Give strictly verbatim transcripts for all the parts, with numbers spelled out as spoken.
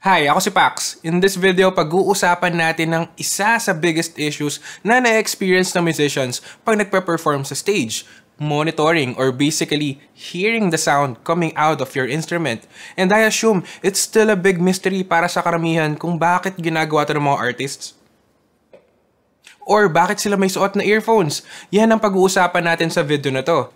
Hi, ako si Pax. In this video, pag-uusapan natin ng isa sa biggest issues na na-experience ng musicians pag nagpe-perform sa stage. Monitoring, or basically, hearing the sound coming out of your instrument. And I assume it's still a big mystery para sa karamihan kung bakit ginagawa ito ng mga artists. Or bakit sila may suot na earphones. Yan ang pag-uusapan natin sa video na to.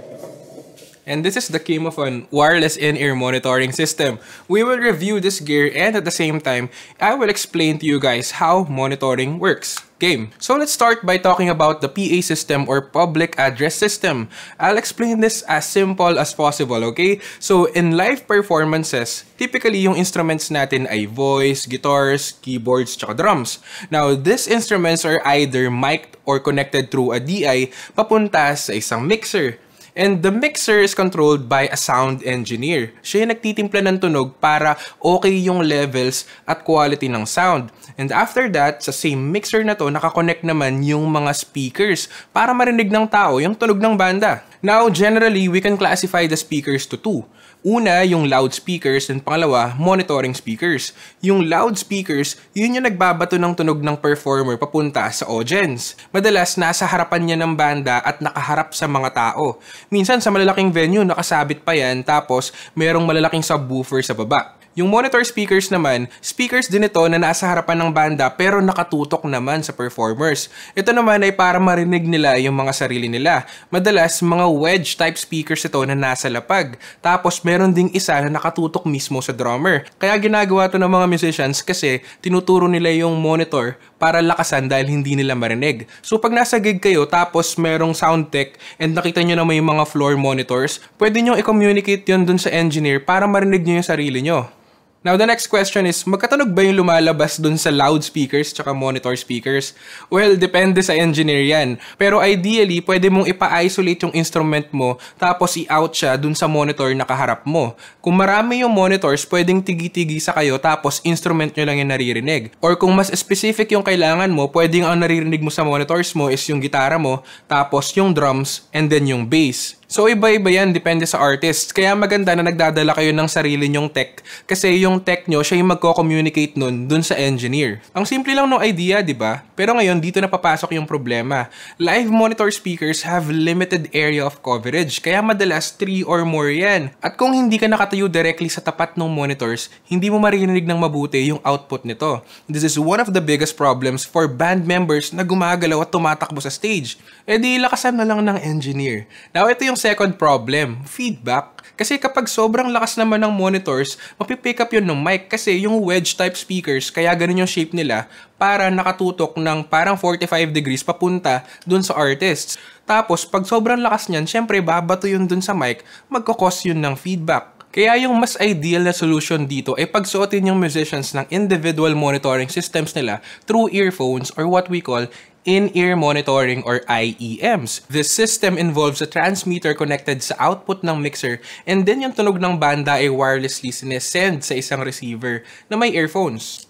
And this is the Camofone wireless in-ear monitoring system. We will review this gear and at the same time, I will explain to you guys how monitoring works. Game. So let's start by talking about the P A system or public address system. I'll explain this as simple as possible, okay? So in live performances, typically yung instruments natin ay voice, guitars, keyboards, tsaka drums. Now, these instruments are either mic'd or connected through a D I papunta sa isang mixer. And the mixer is controlled by a sound engineer. Siya yung nagtitimpla ng tunog para okay yung levels at quality ng sound. And after that, sa same mixer na to, nakakonect naman yung mga speakers para marinig ng tao yung tunog ng banda. Now, generally, we can classify the speakers to two. Una, yung loudspeakers, and pangalawa, monitoring speakers. Yung loudspeakers, yun yung nagbabato ng tunog ng performer papunta sa audience. Madalas, nasa harapan niya ng banda at nakaharap sa mga tao. Minsan, sa malalaking venue, nakasabit pa yan, tapos merong malalaking subwoofer sa baba. Yung monitor speakers naman, speakers din ito na nasa harapan ng banda pero nakatutok naman sa performers. Ito naman ay para marinig nila yung mga sarili nila. Madalas, mga wedge type speakers ito na nasa lapag. Tapos meron ding isa na nakatutok mismo sa drummer. Kaya ginagawa ito ng mga musicians kasi tinuturo nila yung monitor para lakasan dahil hindi nila marinig. So pag nasa gig kayo tapos merong sound tech and nakita nyo na may mga floor monitors, pwede nyo i-communicate yun dun sa engineer para marinig nyo yung sarili nyo. Now, the next question is, magkatunog ba yung lumalabas dun sa loudspeakers tsaka monitor speakers? Well, depende sa engineer yan. Pero ideally, pwede mong ipa-isolate yung instrument mo tapos i-out siya dun sa monitor na kaharap mo. Kung marami yung monitors, pwedeng tigi-tigi sa kayo tapos instrument nyo lang yung naririnig. Or kung mas specific yung kailangan mo, pwedeng ang naririnig mo sa monitors mo is yung gitara mo, tapos yung drums, and then yung bass. So iba-iba yan, depende sa artist. Kaya maganda na nagdadala kayo ng sarili nyong tech. Kasi yung tech nyo, siya yung magko-communicate nun dun sa engineer. Ang simple lang ng idea, di ba? Pero ngayon, dito na papasok yung problema. Live monitor speakers have limited area of coverage. Kaya madalas, three or more yan. At kung hindi ka nakatayo directly sa tapat ng monitors, hindi mo maririnig ng mabuti yung output nito. This is one of the biggest problems for band members na gumagalaw at tumatakbo sa stage. E di lakasan na lang ng engineer. Now, ito yung second problem, feedback. Kasi kapag sobrang lakas naman ng monitors, mapipick up yun ng mic kasi yung wedge type speakers, kaya ganun yung shape nila para nakatutok ng parang forty-five degrees papunta dun sa artists. Tapos pag sobrang lakas niyan, syempre babato yun dun sa mic, magkakos yun ng feedback. Kaya yung mas ideal na solution dito ay pagsuotin yung musicians ng individual monitoring systems nila through earphones or what we call in-ear monitoring or I E Ms. This system involves a transmitter connected sa output ng mixer and then yung tunog ng banda ay wirelessly sinesend sa isang receiver na may earphones.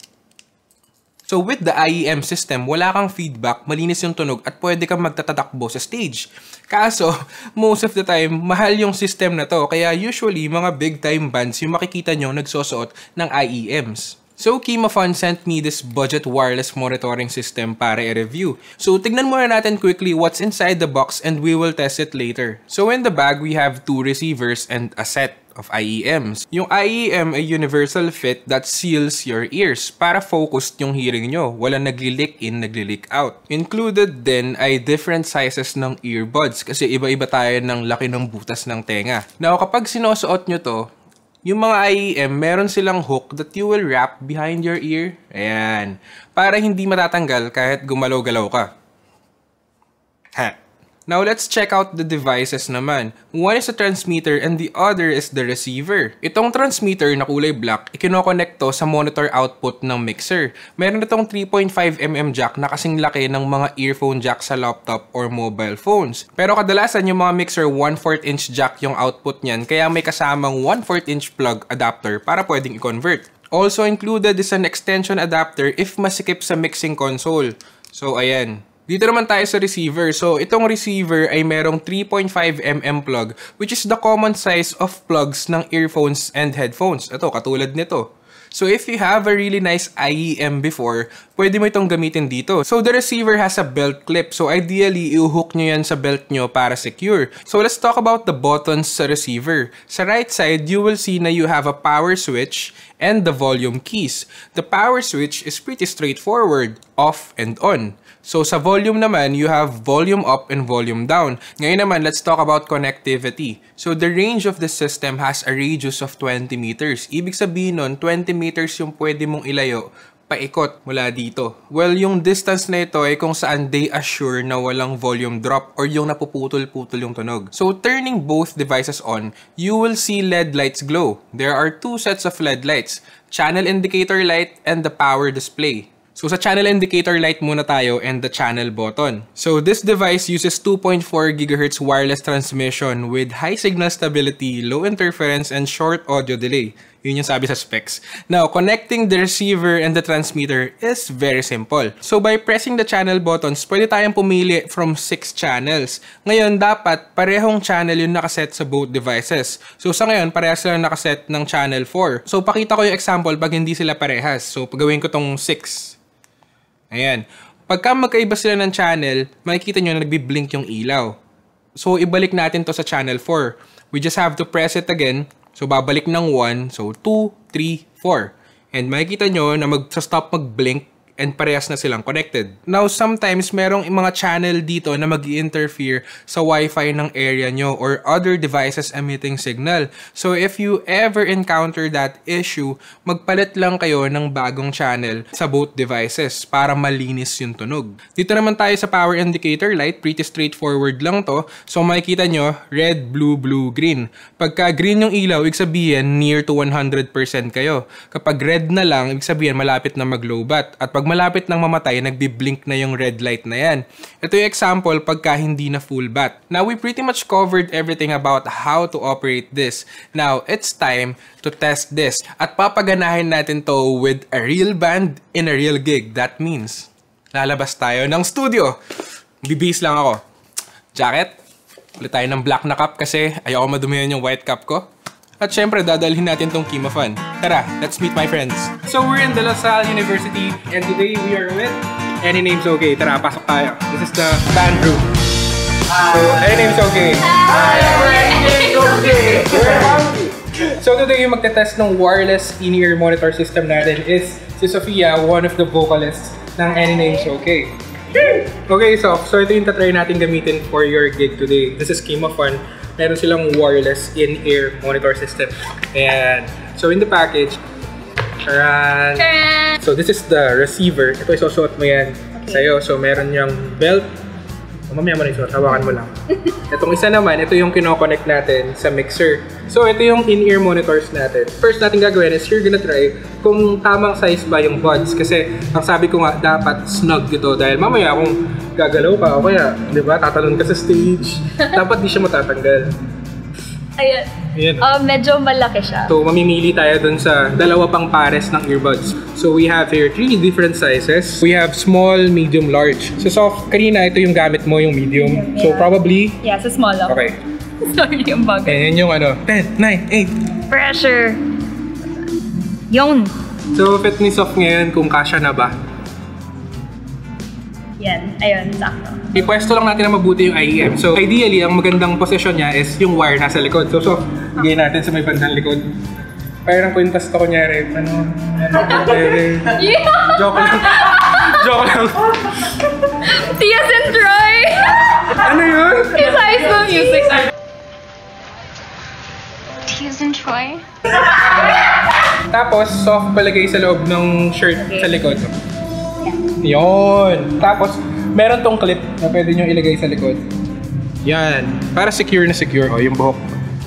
So with the I E M system, wala kang feedback, malinis yung tunog at pwede kang magtatatakbo sa stage. Kaso, most of the time, mahal yung system na to kaya usually mga big time bands yung makikita nyo nagsusuot ng I E Ms. So, Camofone sent me this budget wireless monitoring system para i-review. So, tignan muna natin quickly what's inside the box and we will test it later. So, in the bag, we have two receivers and a set of I E Ms. Yung I E M ay universal fit that seals your ears para focused yung hearing nyo. Walang nagli-leak in, nagli-leak out. Included din ay different sizes ng earbuds kasi iba-iba tayo ng laki ng butas ng tenga. Now, kapag sinusuot nyo to, yung mga I E M, meron silang hook that you will wrap behind your ear. Ayan. Para hindi matatanggal kahit gumalaw-galaw ka. Ha. Now, let's check out the devices naman. One is a transmitter and the other is the receiver. Itong transmitter na kulay black, ikinokonect to sa monitor output ng mixer. Meron itong three point five millimeter jack na kasing laki ng mga earphone jack sa laptop or mobile phones. Pero kadalasan yung mga mixer one fourth inch jack yung output niyan, kaya may kasamang one fourth inch plug adapter para pwedeng i-convert. Also included is an extension adapter if masikip sa mixing console. So, ayan. Dito naman tayo sa receiver. So, itong receiver ay merong three point five millimeter plug, which is the common size of plugs ng earphones and headphones. Ito, katulad nito. So if you have a really nice I E M before, pwede mo itong gamitin dito. So the receiver has a belt clip. So ideally, i-hook nyo yan sa belt nyo para secure. So let's talk about the buttons sa receiver. Sa right side, you will see na you have a power switch and the volume keys. The power switch is pretty straightforward, off and on. So sa volume naman, you have volume up and volume down. Ngayon naman, let's talk about connectivity. So the range of the system has a radius of twenty meters. Ibig sabihin nun, twenty meters yung pwede mong ilayo paikot mula dito. Well, yung distance na ito ay kung saan they assure na walang volume drop or yung napuputol-putol yung tunog. So turning both devices on, you will see L E D lights glow. There are two sets of L E D lights, channel indicator light and the power display. So sa channel indicator light muna tayo and the channel button. So this device uses two point four gigahertz wireless transmission with high signal stability, low interference, and short audio delay. Yun yung sabi sa specs. Now, connecting the receiver and the transmitter is very simple. So by pressing the channel buttons, pwede tayong pumili from six channels. Ngayon, dapat parehong channel yung nakaset sa both devices. So sa ngayon, parehas sila nakaset ng channel four. So pakita ko yung example pag hindi sila parehas. So pagawin ko tong six. Ayan. Pagka magkaiba sila ng channel, makikita nyo na nagbi-blink yung ilaw. So, ibalik natin to sa channel four. We just have to press it again. So, babalik ng one. So, two, three, four. And makikita nyo na mag-stop mag-blink and parehas na silang connected. Now, sometimes merong mga channel dito na mag-interfere sa Wi-Fi ng area nyo or other devices emitting signal. So, if you ever encounter that issue, magpalit lang kayo ng bagong channel sa both devices para malinis yung tunog. Dito naman tayo sa power indicator light. Pretty straightforward lang to. So, makikita nyo, red, blue, blue, green. Pagka green yung ilaw, ibig sabihin near to one hundred percent kayo. Kapag red na lang, ibig sabihin malapit na mag-lowbat. At pag malapit nang mamatay, nagbi-blink na yung red light na yan. Ito yung example pagka hindi na full bat. Now, we pretty much covered everything about how to operate this. Now, it's time to test this. At papaganahin natin to with a real band in a real gig. That means, lalabas tayo ng studio. Bibihis lang ako. Jacket. Ulit tayo ng black na cup kasi ayoko madumihan yung white cup ko. At syempre, dadalhin natin tong Kimafun. Tara, let's meet my friends. So, we're in De La Salle University and today we are with Any Names Okay. Tara, pasok tayo. This is the band room. So, Any Names Okay. Hi! Any Names Okay! So, today yung magte-test ng wireless in-ear monitor system natin is si Sofia, one of the vocalists ng Any Names Okay. Okay, so, so ito yung tatry natin gamitin for your gig today. This is Kimafun. Meron silang wireless in-ear monitor system. Ayan. So, in the package, charan. Charan! So, this is the receiver. Ito, isusuot mo yan okay. Sa'yo. So, meron yung belt. O, mamaya mo na isuot. Hawakan mo lang. Itong isa naman, ito yung kinoconnect natin sa mixer. So, ito yung in-ear monitors natin. First natin gagawin is you're gonna try kung tamang size ba yung buds. Kasi, ang sabi ko nga, dapat snug ito. Dahil mamaya kung gagalaw ka o kaya, di ba, tatalon ka sa stage, dapat di siya matatanggal. Ayan. Ayan. Uh, medyo malaki siya. So, mamimili tayo dun sa dalawa pang pares ng earbuds. So, we have here three different sizes. We have small, medium, large. So, Sof, kanina ito yung gamit mo, yung medium. Yeah. So, probably? Yeah, so small lang. Okay. Sorry, yung bagay. Ayan yung ano, ten, nine, eight. Pressure. Yun. So, fit ni Sof ngayon kung kasya na ba? Yan, ayun, sakto. Ipwesto lang natin na mabuti yung I E M. So, ideally, ang magandang posisyon niya is yung wire nasa likod. So, so, bigay natin sa may bandang likod. Parang kwintas to kunyari, ano, ano, kunyari. Yeah! Joke lang. Joke lang. Tias and Troy! Ano yun? His high school music. Tias and Troy? Tapos, soft palagay sa loob ng shirt okay. Sa likod. Yun. Tapos, meron tong clip na pwede nyo ilagay sa likod. Yan. Para secure na secure. O, yung buhok.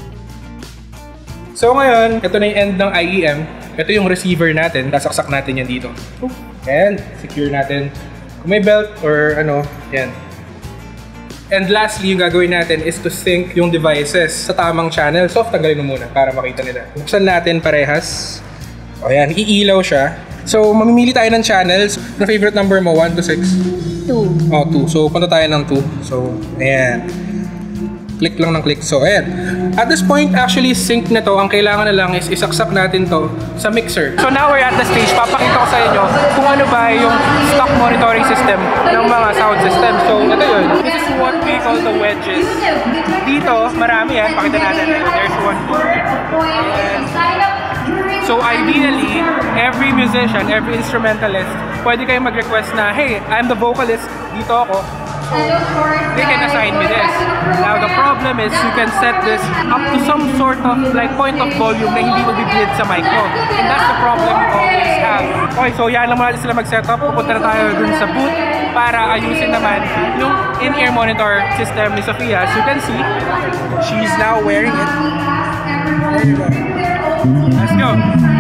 So, ngayon, ito na yung end ng I E M. Ito yung receiver natin. Sasaksak natin yan dito. And, secure natin. Kung may belt or ano, yan. And lastly, yung gagawin natin is to sync yung devices sa tamang channel. So, tanggalin mo muna para makita nila. Buksan natin parehas. O, yan. Iilaw siya. So, mamimili tayo ng channels. Ano favorite number mo? one to six? two. Oh, two. So, punta tayo ng two. So, ayan. Click lang ng click. So, ayan. At this point, actually, sync na to. Ang kailangan na lang is isaksak natin to sa mixer. So now we're at the stage. Papakita ko sa inyo kung ano ba yung stock monitoring system ng mga sound system. So, ito yun. This is what we call the wedges. Dito, marami yan. Pakita natin. There's one, two, and so ideally, every musician, every instrumentalist, pwede kayong mag-request na, hey, I'm the vocalist, dito ako. So, they can assign me this. Now, the problem is, you can set this up to some sort of like point of volume na hindi mag-bleed sa mic mo. And that's the problem you always have. Okay, so yan lang muna sila mag-set up. Pupunta na tayo dun sa booth para ayusin naman yung in-ear monitor system ni Sofia. As you can see, she's now wearing it. There you go. Let's go.